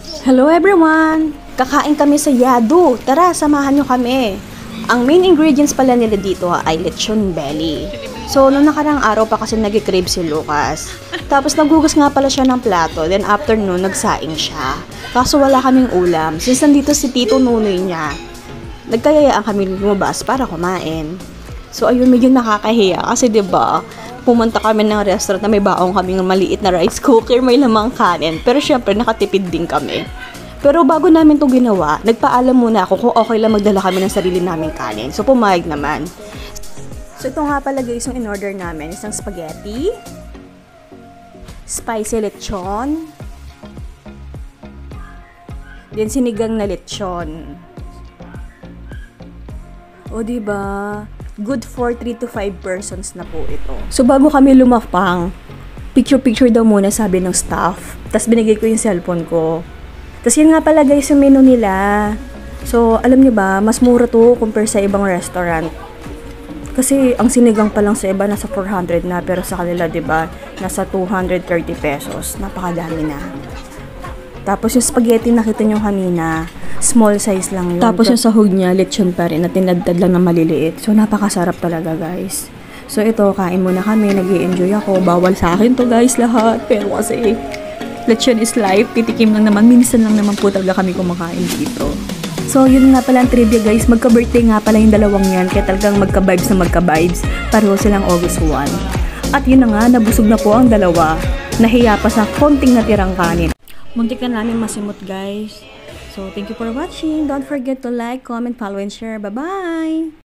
Hello everyone! Kakain kami sa Yadu. Tara, samahan nyo kami. Ang main ingredients pala nila dito ay lechon belly. So, nung nakarang araw pa kasi nag-crave si Lucas. Tapos nagugas nga pala siya ng plato. Then after nun, nagsaing siya. Kaso wala kaming ulam. Since nandito si Tito Nunoy niya, nagkayayaan kami lumabas para kumain. So, ayun, medyo nakakahiya. Kasi 'di ba, pumunta kami ng restaurant na may baong kaming maliit na rice cooker, may lamang kanin. Pero syempre, nakatipid din kami. Pero bago namin to ginawa, nagpaalam muna ako kung okay lang magdala kami ng sarili naming kanin. So, pumayag naman. So, ito nga pala guys yung in-order namin. Isang spaghetti, spicy lechon, then sinigang na lechon. O, diba? Good for 3 to 5 persons na po ito. So, bago kami lumapang, picture-picture daw muna sabi ng staff. Tapos binigay ko yung cellphone ko. Tapos yun nga pala guys yung menu nila. So, alam nyo ba, mas mura to compare sa ibang restaurant. Kasi ang sinigang pa lang sa iba nasa 400 na, pero sa kanila, 'di ba, nasa 230 pesos. Napakadami na. Tapos yung spaghetti nakita nyo kanina, small size lang yun. Tapos yung sahog niya, lechon pa rin, na tinadtad lang na maliliit. So, napakasarap talaga, guys. So, ito, kain muna kami, nag-i-enjoy ako. Bawal sa akin to, guys, lahat. Pero kasi, lechon is life. Titikim lang naman. Minsan lang naman po talaga kami kumakain dito. So, yun nga pala ang trivia, guys. Magka-birthday nga pala yung dalawang yan. Kaya talagang magka-vibes na magka-vibes. Pareho silang August 1. At yun na nga, nabusog na po ang dalawa. Nahiya pa sa konting natirang kanin. Muntik na namin masimot, guys. So, thank you for watching. Don't forget to like, comment, follow, and share. Bye-bye!